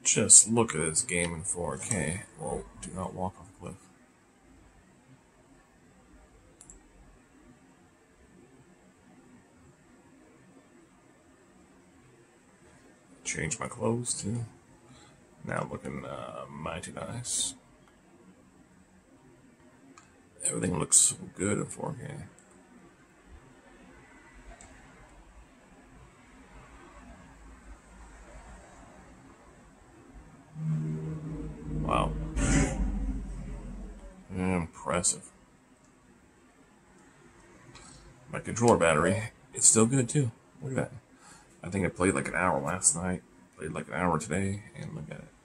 Just look at this game in 4K. Whoa, do not walk off a cliff. Change my clothes too. Now looking mighty nice. Everything looks so good in 4K. Wow. Impressive. My controller battery, it's still good too. Look at that. I think I played like an hour last night, played like an hour today, and look at it.